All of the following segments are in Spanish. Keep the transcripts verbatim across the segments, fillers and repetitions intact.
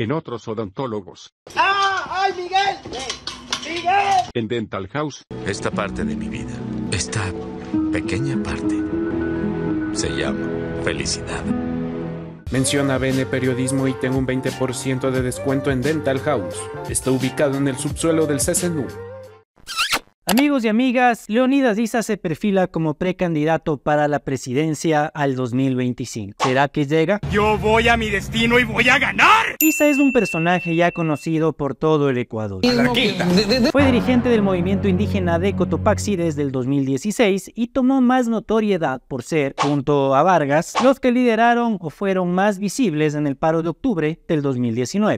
en otros odontólogos. ¡Ah! ¡Ay, Miguel! ¡Miguel! En Dental House. Esta parte de mi vida, esta pequeña parte, se llama felicidad. Menciona B N Periodismo y tengo un veinte por ciento de descuento en Dental House. Está ubicado en el subsuelo del C S N U. Amigos y amigas, Leonidas Issa se perfila como precandidato para la presidencia al dos mil veinticinco. ¿Será que llega? Yo voy a mi destino y voy a ganar. Issa es un personaje ya conocido por todo el Ecuador. Fue dirigente del movimiento indígena de Cotopaxi desde el dos mil dieciséis y tomó más notoriedad por ser, junto a Vargas, los que lideraron o fueron más visibles en el paro de octubre del dos mil diecinueve.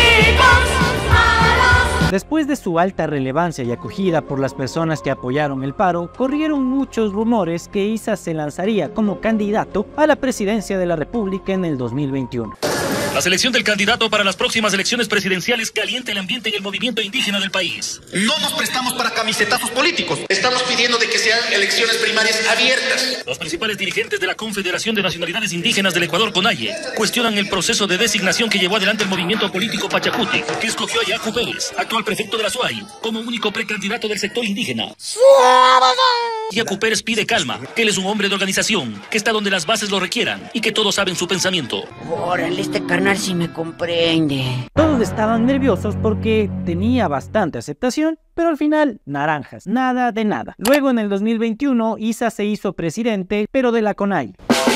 Después de su alta relevancia y acogida por las personas que apoyaron el paro, corrieron muchos rumores que Issa se lanzaría como candidato a la presidencia de la República en el dos mil veintiuno. La selección del candidato para las próximas elecciones presidenciales calienta el ambiente en el movimiento indígena del país. No nos prestamos para camisetazos políticos. Estamos pidiendo de que sean elecciones primarias abiertas. Los principales dirigentes de la Confederación de Nacionalidades Indígenas del Ecuador, CONAIE, cuestionan el proceso de designación que llevó adelante el movimiento político Pachacutic, que escogió a Yacu Pérez, actual prefecto de la S U A I, como único precandidato del sector indígena. Yacu Pérez pide calma, que él es un hombre de organización, que está donde las bases lo requieran y que todos saben su pensamiento. Órale, este carnal sí me comprende. Todos estaban nerviosos porque tenía bastante aceptación, pero al final, naranjas, nada de nada. Luego en el dos mil veintiuno, Issa se hizo presidente, pero de la CONAIE.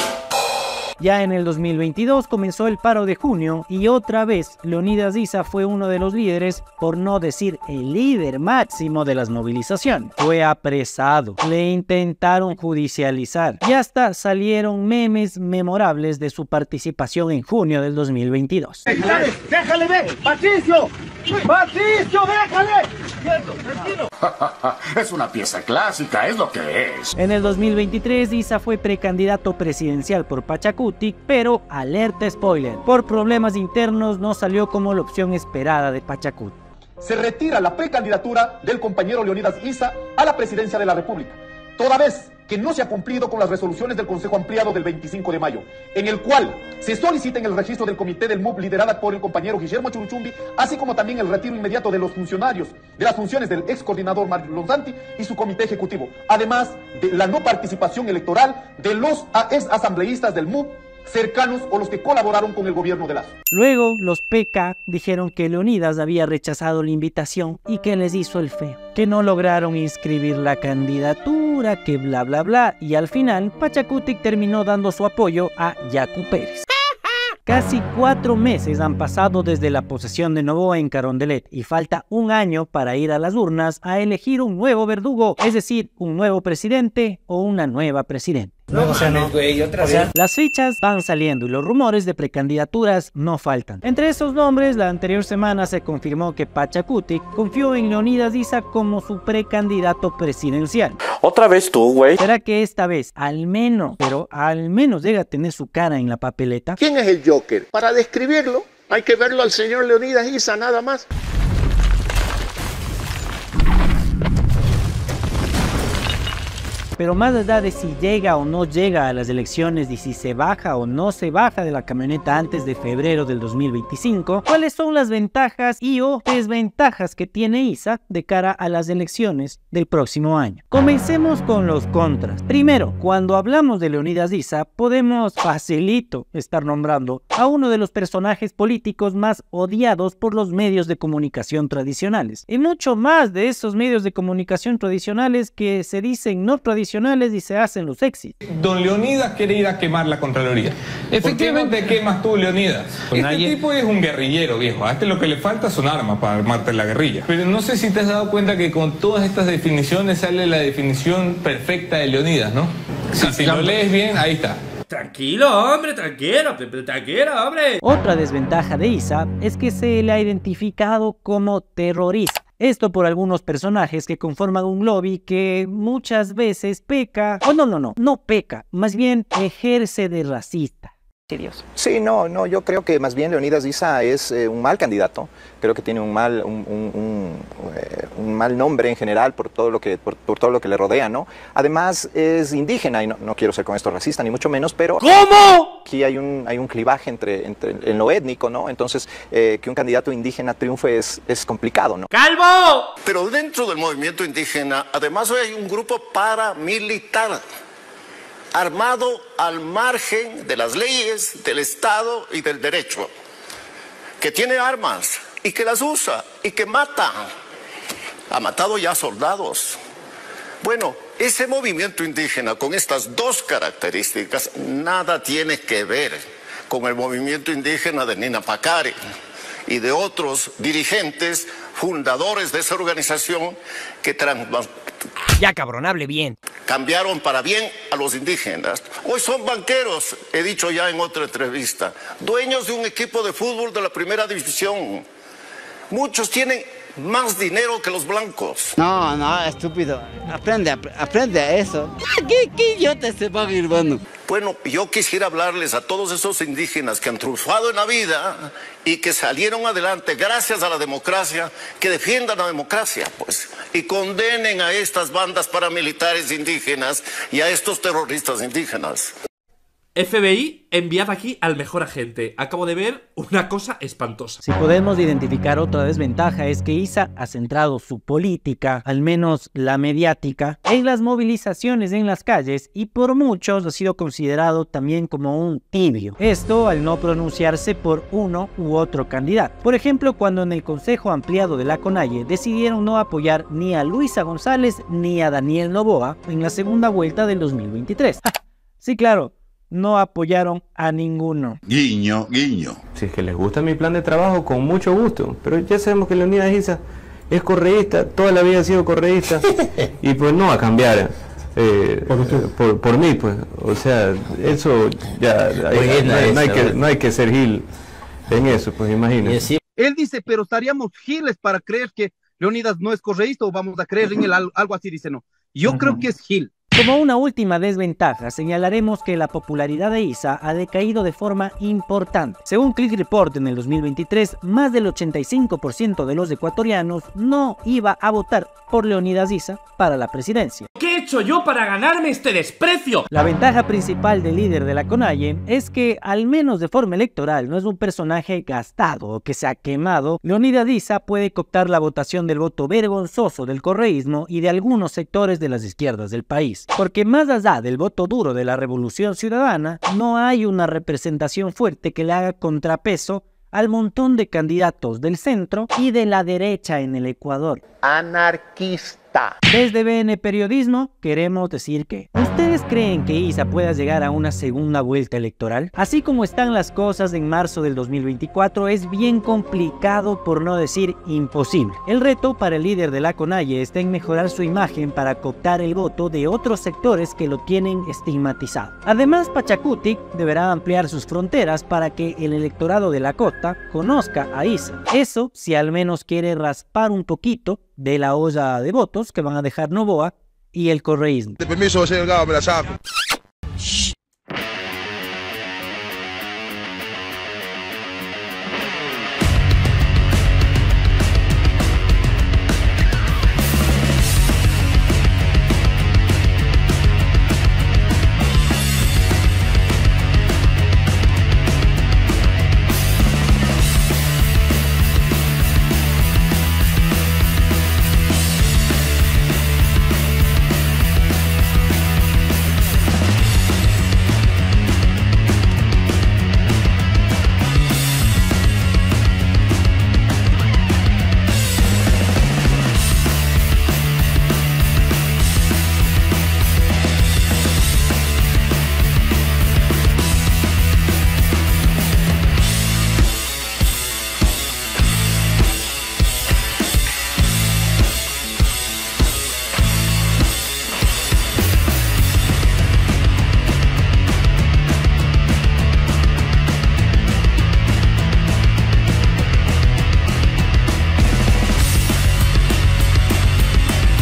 Ya en el dos mil veintidós comenzó el paro de junio y otra vez Leonidas Issa fue uno de los líderes, por no decir el líder máximo de las movilizaciones. Fue apresado, le intentaron judicializar y hasta salieron memes memorables de su participación en junio del dos mil veintidós. ¡Déjale! ¡Déjale ver! ¡Patricio! ¡Patricio, déjale! Tranquilo. Es una pieza clásica, es lo que es. En el dos mil veintitrés, Issa fue precandidato presidencial por Pachacutic, pero alerta spoiler, por problemas internos no salió como la opción esperada de Pachacutic. Se retira la precandidatura del compañero Leonidas Issa a la presidencia de la República, toda vez que no se ha cumplido con las resoluciones del Consejo Ampliado del veinticinco de mayo, en el cual se solicita en el registro del comité del M U B liderada por el compañero Guillermo Churuchumbi, así como también el retiro inmediato de los funcionarios de las funciones del ex coordinador Mario Lonzanti y su comité ejecutivo, además de la no participación electoral de los ex asambleístas del M U B cercanos o los que colaboraron con el gobierno de Lazo. Luego, los P K dijeron que Leonidas había rechazado la invitación y que les hizo el feo, que no lograron inscribir la candidatura, que bla bla bla, y al final, Pachacutic terminó dando su apoyo a Yacu Pérez. Casi cuatro meses han pasado desde la posesión de Noboa en Carondelet y falta un año para ir a las urnas a elegir un nuevo verdugo, es decir, un nuevo presidente o una nueva presidenta. No, o sea, no, güey, otra vez. Las fichas van saliendo y los rumores de precandidaturas no faltan. Entre esos nombres, la anterior semana se confirmó que Pachacutic confió en Leonidas Issa como su precandidato presidencial. Otra vez tú, güey. ¿Será que esta vez, al menos, pero al menos llega a tener su cara en la papeleta? ¿Quién es el Joker? Para describirlo, hay que verlo al señor Leonidas Issa, nada más. Pero más allá de si llega o no llega a las elecciones y si se baja o no se baja de la camioneta antes de febrero del dos mil veinticinco, ¿cuáles son las ventajas y o desventajas que tiene Issa de cara a las elecciones del próximo año? Comencemos con los contras. Primero, cuando hablamos de Leonidas Issa, podemos facilito estar nombrando a uno de los personajes políticos más odiados por los medios de comunicación tradicionales. Y mucho más de esos medios de comunicación tradicionales que se dicen no tradicionales y se hacen los sexys. Don Leonidas quiere ir a quemar la Contraloría. Efectivamente, ¿por qué no te quemas tú, Leonidas? Este nadie... tipo es un guerrillero, viejo. A este lo que le falta son armas para armarte la guerrilla. Pero no sé si te has dado cuenta que con todas estas definiciones sale la definición perfecta de Leonidas, ¿no? Si, si lo lees bien, ahí está. Tranquilo, hombre, tranquilo, tranquilo, hombre. Otra desventaja de Issa es que se le ha identificado como terrorista. Esto por algunos personajes que conforman un lobby que muchas veces peca, o no, no, no, no peca, más bien ejerce de racista. Sí, no, no, yo creo que más bien Leonidas Issa es eh, un mal candidato. Creo que tiene un mal, un, un, un, eh, un mal nombre en general por todo lo que, por, por todo lo que le rodea, ¿no? Además es indígena y no, no quiero ser con esto racista ni mucho menos, pero ¿cómo? Aquí hay un, hay un clivaje entre, entre en lo étnico, ¿no? Entonces eh, que un candidato indígena triunfe es, es complicado, ¿no? ¡Calvo! Pero dentro del movimiento indígena, además hoy hay un grupo paramilitar, armado al margen de las leyes, del Estado y del derecho, que tiene armas y que las usa y que mata. Ha matado ya soldados. Bueno, ese movimiento indígena con estas dos características nada tiene que ver con el movimiento indígena de Nina Pacari y de otros dirigentes fundadores de esa organización que trans Ya, cabrón, hable bien. cambiaron para bien a los indígenas. Hoy son banqueros, he dicho ya en otra entrevista, dueños de un equipo de fútbol de la primera división. Muchos tienen más dinero que los blancos. No, no, estúpido. Aprende, ap aprende a eso. ¿Qué, qué idiota se va hermano? Bueno, yo quisiera hablarles a todos esos indígenas que han triunfado en la vida y que salieron adelante gracias a la democracia, que defiendan la democracia, pues, y condenen a estas bandas paramilitares indígenas y a estos terroristas indígenas. F B I, enviad aquí al mejor agente. Acabo de ver una cosa espantosa. Si podemos identificar otra desventaja es que Issa ha centrado su política, al menos la mediática, en las movilizaciones en las calles y por muchos ha sido considerado también como un tibio. Esto al no pronunciarse por uno u otro candidato. Por ejemplo, cuando en el Consejo Ampliado de la CONAIE decidieron no apoyar ni a Luisa González ni a Daniel Noboa en la segunda vuelta del dos mil veintitrés. Sí, claro. No apoyaron a ninguno. Guiño, guiño. Si es que les gusta mi plan de trabajo, con mucho gusto. Pero ya sabemos que Leonidas Issa es correísta, toda la vida ha sido correísta. Y pues no va a cambiar eh, ¿Por, eh, por, por mí, pues. O sea, eso ya... Hay, no, hay, no, hay que, no hay que ser gil en eso, pues imagínense. Él dice, pero estaríamos giles para creer que Leonidas no es correísta o vamos a creer en él, algo así, dice no. Yo uh-huh. creo que es gil. Como una última desventaja, señalaremos que la popularidad de Issa ha decaído de forma importante. Según Click Report, en el dos mil veintitrés, más del ochenta y cinco por ciento de los ecuatorianos no iba a votar por Leonidas Issa para la presidencia. ¿Qué he hecho yo para ganarme este desprecio? La ventaja principal del líder de la CONAIE es que, al menos de forma electoral, no es un personaje gastado o que se ha quemado. Leonidas Issa puede cooptar la votación del voto vergonzoso del correísmo y de algunos sectores de las izquierdas del país. Porque más allá del voto duro de la Revolución Ciudadana, no hay una representación fuerte que le haga contrapeso al montón de candidatos del centro y de la derecha en el Ecuador. Anarquista. Desde B N Periodismo queremos decir que ¿ustedes creen que Issa pueda llegar a una segunda vuelta electoral? Así como están las cosas en marzo del dos mil veinticuatro, es bien complicado, por no decir imposible. El reto para el líder de la CONAIE está en mejorar su imagen para cooptar el voto de otros sectores que lo tienen estigmatizado. Además, Pachacutic deberá ampliar sus fronteras para que el electorado de la costa conozca a Issa. Eso si al menos quiere raspar un poquito de la olla de votos que van a dejar Noboa y el correísmo. De permiso, señor Gabo, me la saco.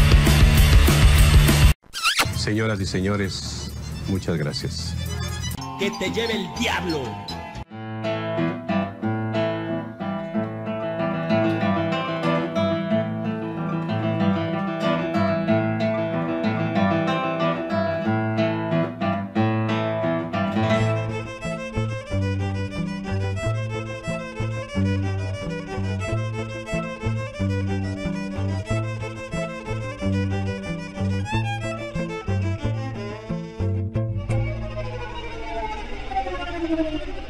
Señoras y señores, muchas gracias. que te lleve el diablo. Thank you.